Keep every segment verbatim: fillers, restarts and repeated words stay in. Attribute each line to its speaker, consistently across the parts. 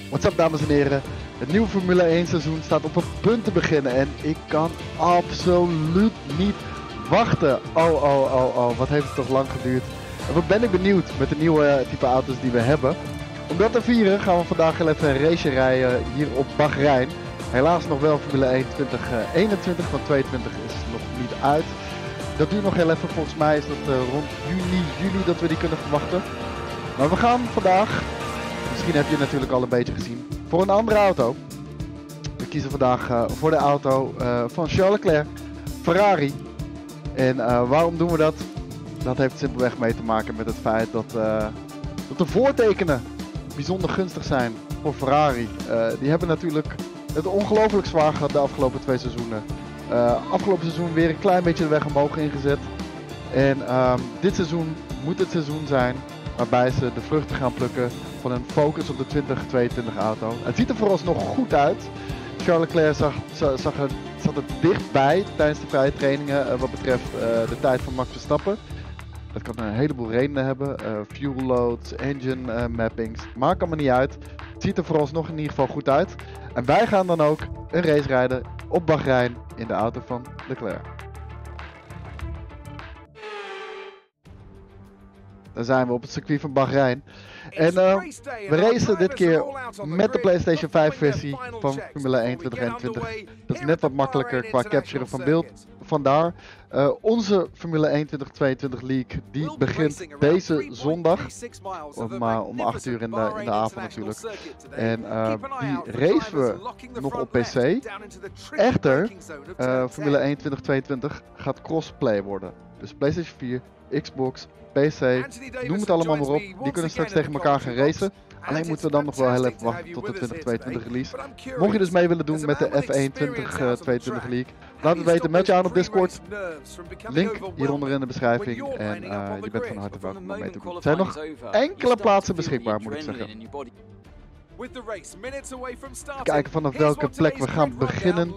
Speaker 1: What's up dames en heren, het nieuwe Formule één seizoen staat op een punt te beginnen en ik kan absoluut niet wachten. Oh oh oh oh, wat heeft het toch lang geduurd. En wat ben ik benieuwd met de nieuwe type auto's die we hebben. Om dat te vieren gaan we vandaag heel even een race rijden hier op Bahrein. Helaas nog wel Formule één twintig eenentwintig, want tweeëntwintig is nog niet uit. Dat duurt nog heel even, volgens mij is dat uh, rond juni, juli dat we die kunnen verwachten. Maar we gaan vandaag, misschien heb je het natuurlijk al een beetje gezien, voor een andere auto. We kiezen vandaag uh, voor de auto uh, van Charles Leclerc, Ferrari. En uh, waarom doen we dat? Dat heeft simpelweg mee te maken met het feit dat, uh, dat de voortekenen bijzonder gunstig zijn voor Ferrari. Uh, die hebben natuurlijk het ongelooflijk zwaar gehad de afgelopen twee seizoenen. Uh, afgelopen seizoen weer een klein beetje de weg omhoog ingezet. En um, dit seizoen moet het seizoen zijn waarbij ze de vruchten gaan plukken van een focus op de twintig tweeëntwintig auto. Het ziet er vooralsnog goed uit. Charles Leclerc zag, zag er, zat er dichtbij tijdens de vrije trainingen uh, wat betreft uh, de tijd van Max Verstappen. Dat kan een heleboel redenen hebben. Uh, fuel loads, engine uh, mappings. Maakt allemaal niet uit. Het ziet er vooralsnog in ieder geval goed uit. En wij gaan dan ook een race rijden op Bahrein in de auto van Leclerc. Dan zijn we op het circuit van Bahrein. En uh, we racen dit keer met de PlayStation vijf versie van Formule één twintig eenentwintig. Dat is net wat makkelijker qua capturen van beeld. Vandaar uh, onze Formule één twintig tweeëntwintig League, die begint deze zondag. Om, uh, om acht uur in de, in de avond natuurlijk. En uh, die racen we nog op P C. Echter, uh, Formule één twintig tweeëntwintig gaat crossplay worden. Dus PlayStation vier, Xbox, P C, noem het allemaal maar op. Die kunnen straks tegen elkaar gaan racen. Alleen moeten we dan nog wel heel even wachten tot de twintig tweeëntwintig release. Mocht je dus mee willen doen met de F één twintig tweeëntwintig League, laat het weten, meld je aan op Discord. Link hieronder in de beschrijving. En uh, je bent van harte welkom om mee te doen. Er zijn nog enkele plaatsen beschikbaar, moet ik zeggen. Kijken vanaf welke plek we gaan beginnen.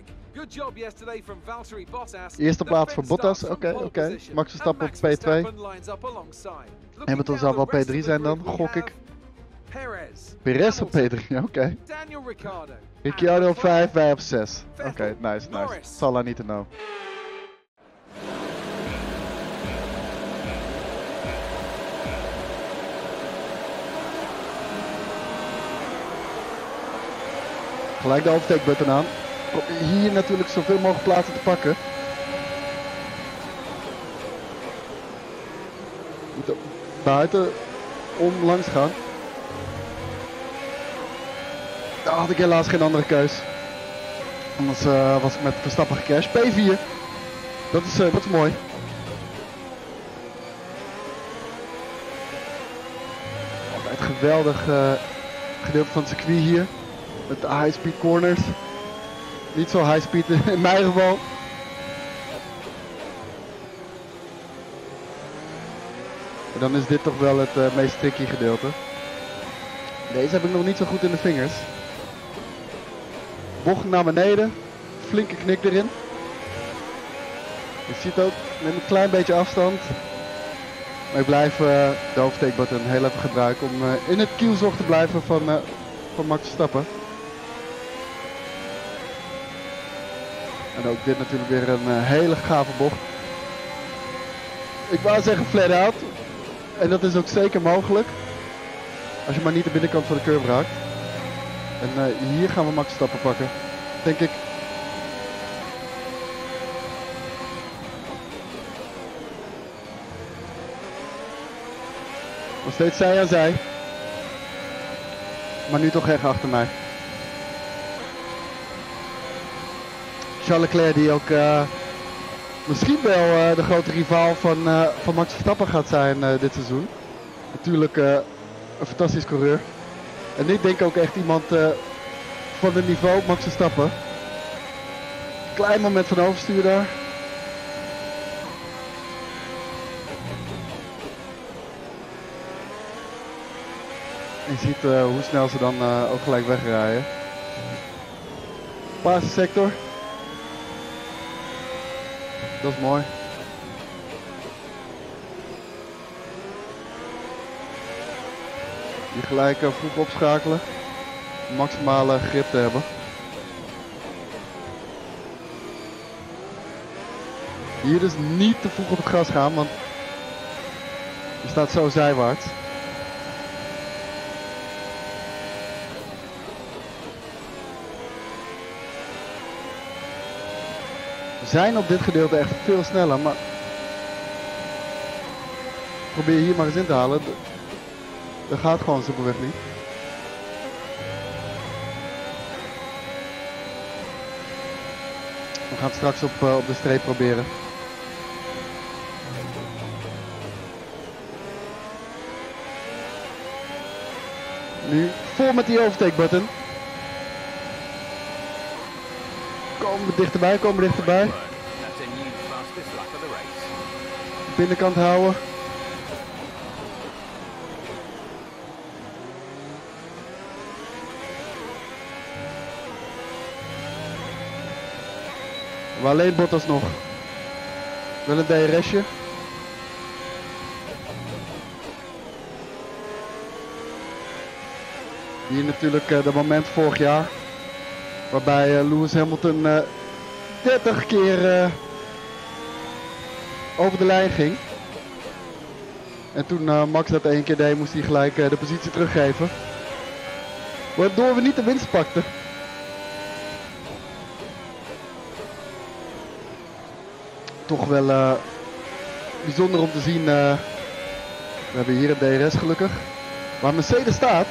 Speaker 1: Eerste plaats voor Bottas, oké, okay, oké. Okay. Max Verstappen op P twee. Hamilton zal wel P drie zijn dan, gok ik. Perez op P drie, oké. Okay. Ricciardo op vijf, wij op zes. Oké, okay, nice, nice. That's all I need to know. Gelijk de overtake button aan. Hier natuurlijk zoveel mogelijk plaatsen te pakken. We moeten buiten om langs gaan. Daar had ik helaas geen andere keus. Anders uh, was ik met Verstappen gecrashed. P vier. Dat is, uh, dat is mooi. Altijd geweldig uh, gedeelte van het circuit hier. Met de high speed corners. Niet zo high speed in mijn geval. En dan is dit toch wel het uh, meest tricky gedeelte. Deze heb ik nog niet zo goed in de vingers. Bocht naar beneden. Flinke knik erin. Je ziet ook met een klein beetje afstand. Maar ik blijf uh, de overtake button heel even gebruiken om uh, in het kielzog te blijven van, uh, van Max Verstappen. En ook dit natuurlijk weer een uh, hele gave bocht. Ik wou zeggen flat out. En dat is ook zeker mogelijk. Als je maar niet de binnenkant van de curve raakt. En uh, hier gaan we Max Verstappen pakken. Denk ik. Nog steeds zij aan zij. Maar nu toch echt achter mij. Charles Leclerc die ook uh, misschien wel uh, de grote rivaal van, uh, van Max Verstappen gaat zijn uh, dit seizoen. Natuurlijk uh, een fantastisch coureur. En ik denk ook echt iemand uh, van het niveau Max Verstappen. Klein moment van overstuur daar. En je ziet uh, hoe snel ze dan uh, ook gelijk wegrijden. Paarse sector. Dat is mooi. Die gelijk uh, vroeg opschakelen. maximale grip te hebben. Hier dus niet te vroeg op het gras gaan, want je staat zo zijwaarts. We zijn op dit gedeelte echt veel sneller, maar probeer hier maar eens in te halen. Dat gaat gewoon simpelweg niet. We gaan het straks op, uh, op de streep proberen. Nu vol met die overtake button. Komen we dichterbij, komen we dichterbij. Binnenkant houden. Maar alleen Bottas nog. Wel een D R S'je. Hier natuurlijk uh, de moment vorig jaar. Waarbij uh, Lewis Hamilton uh, dertig keer uh, over de lijn ging. En toen uh, Max dat één keer deed, moest hij gelijk uh, de positie teruggeven. Waardoor we niet de winst pakten. Toch wel uh, bijzonder om te zien. Uh, we hebben hier een D R S gelukkig. Waar Mercedes staat.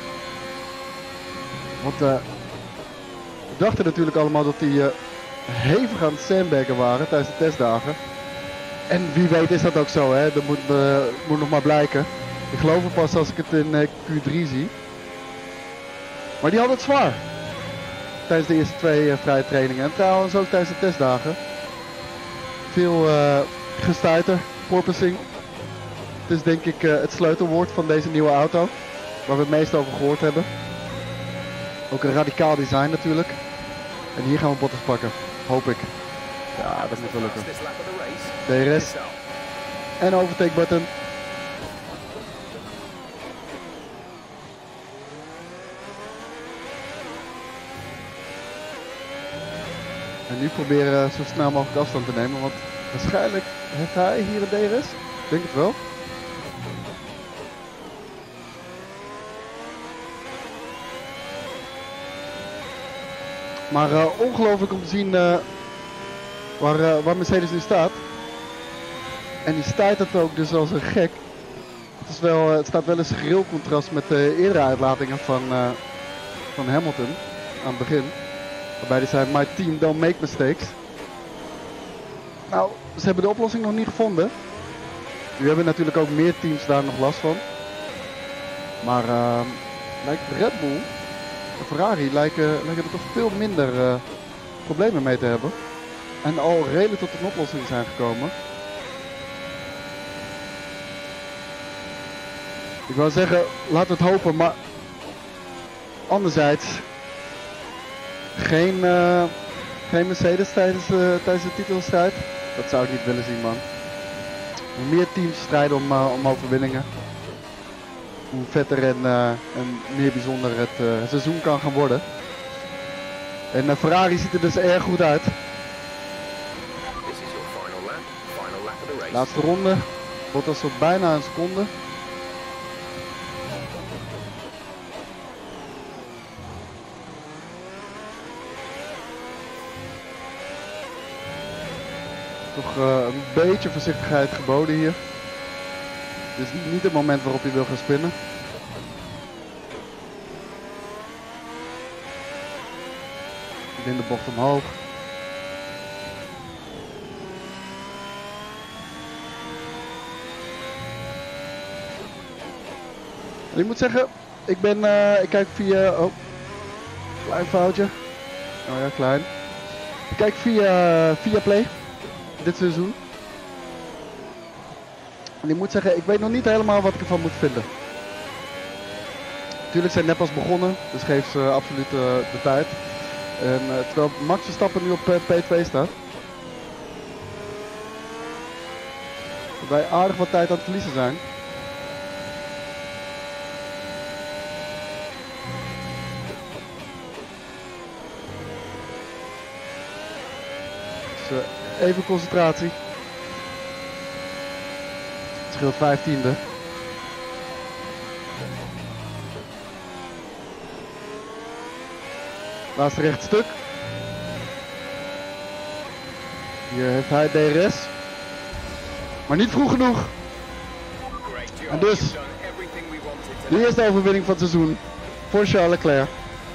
Speaker 1: Want uh, we dachten natuurlijk allemaal dat die uh, hevig aan het sandbaggen waren tijdens de testdagen. En wie weet is dat ook zo, hè? Dat moet, uh, moet nog maar blijken. Ik geloof het pas als ik het in uh, Q drie zie. Maar die had het zwaar. Tijdens de eerste twee uh, vrije trainingen. En trouwens ook tijdens de testdagen. Veel uh, gestuiter, porpoising. Het is denk ik uh, het sleutelwoord van deze nieuwe auto. Waar we het meest over gehoord hebben. Ook een radicaal design natuurlijk. En hier gaan we Bottas pakken. Hoop ik. Ja, dat moet wel lukken. D R S. En overtake button. En nu proberen zo snel mogelijk afstand te nemen. Want waarschijnlijk heeft hij hier een D R S. Ik denk het wel. Maar uh, ongelooflijk om te zien uh, waar, uh, waar Mercedes nu staat. En die staat het ook dus als een gek. Het, is wel, uh, het staat wel in schril contrast met de eerdere uitlatingen van, uh, van Hamilton aan het begin. Waarbij hij zei, my team don't make mistakes. Nou, ze hebben de oplossing nog niet gevonden. Nu hebben natuurlijk ook meer teams daar nog last van. Maar uh, lijkt Red Bull en Ferrari lijken, lijken er toch veel minder uh, problemen mee te hebben. En al redelijk tot een oplossing zijn gekomen. Ik wou zeggen, laten we het hopen, maar anderzijds geen, uh, geen Mercedes tijdens, uh, tijdens de titelstrijd. Dat zou ik niet willen zien, man. Hoe meer teams strijden om, uh, om overwinningen, hoe vetter en, uh, en meer bijzonder het, uh, het seizoen kan gaan worden. En uh, Ferrari ziet er dus erg goed uit. Laatste ronde, Bottas op bijna een seconde. Toch uh, een beetje voorzichtigheid geboden hier. Dit is niet het moment waarop hij wil gaan spinnen. In de bocht omhoog. En ik moet zeggen, ik ben, uh, ik kijk via, oh, klein foutje. Oh ja, klein. Ik kijk via, via Play. Dit seizoen. En ik moet zeggen, ik weet nog niet helemaal wat ik ervan moet vinden. Natuurlijk zijn net pas begonnen, dus geef ze absoluut uh, de tijd. En uh, terwijl Max Verstappen nu op uh, P twee staat. Waarbij aardig wat tijd aan het verliezen zijn. Dus uh, even concentratie. Het scheelt vijftiende. Laatste recht stuk. Hier heeft hij D R S. Maar niet vroeg genoeg. En dus de eerste overwinning van het seizoen voor Charles Leclerc.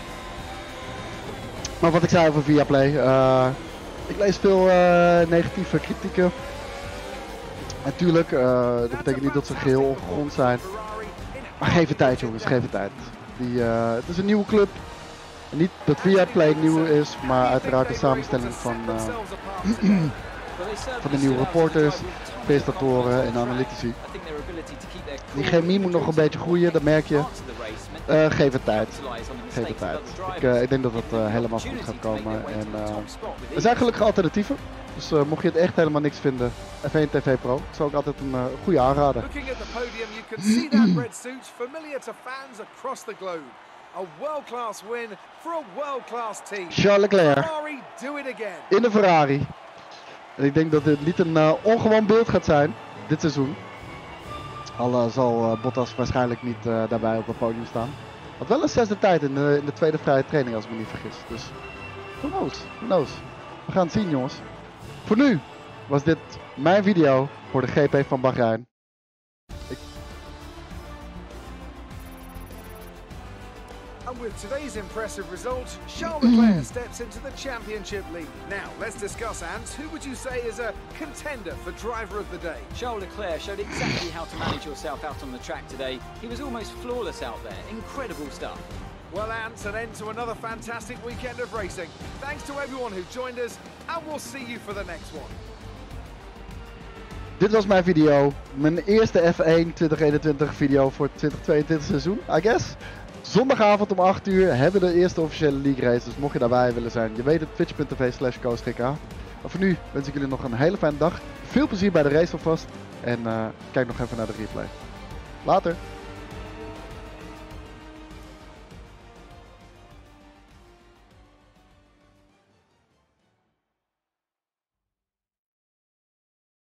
Speaker 1: Maar wat ik zei over Viaplay. Uh, ik lees veel uh, negatieve kritieken. Natuurlijk, uh, dat betekent niet dat ze geheel ongegrond zijn. Maar geef het tijd jongens, geef het tijd. Die, uh, het is een nieuwe club. En niet dat Viaplay nieuw is, maar uiteraard de samenstelling van, uh, van de nieuwe reporters, presentatoren en analytici. Die chemie moet nog een beetje groeien, dat merk je. Uh, geef het tijd. Geef het tijd. Ik, uh, ik denk dat het uh, helemaal goed gaat komen. En, uh, er zijn gelukkig alternatieven. Dus uh, mocht je het echt helemaal niks vinden, F één T V Pro, dat is ook altijd een uh, goede aanrader. A world-class win for a world-class team. Charles Leclerc in de Ferrari. En ik denk dat dit niet een uh, ongewoon beeld gaat zijn dit seizoen. Al uh, zal uh, Bottas waarschijnlijk niet uh, daarbij op het podium staan. Had wel een zesde tijd in de, in de tweede vrije training als ik me niet vergis. Dus who knows, who knows. We gaan het zien jongens. Voor nu was dit mijn video voor de G P van Bahrein. Ik...
Speaker 2: And with today's impressive result, Charles Leclerc steps into the championship lead. Now, let's discuss, Ants. Who would you say is a contender for driver of the day?
Speaker 3: Charles Leclerc showed exactly how to manage yourself out on the track today. He was almost flawless out there. Incredible stuff.
Speaker 2: Well, Ants, an end to another fantastic weekend of racing. Thanks to everyone who joined us, and we'll see you for the next one.
Speaker 1: Dit was mijn video. Mijn eerste F één twintig eenentwintig video voor het twintig tweeëntwintig seizoen, I guess. Zondagavond om acht uur hebben we de eerste officiële league race, dus mocht je daarbij willen zijn, je weet het, twitch punt t v slash koosgk. Maar voor nu wens ik jullie nog een hele fijne dag. Veel plezier bij de race alvast en uh, kijk nog even naar de replay. Later!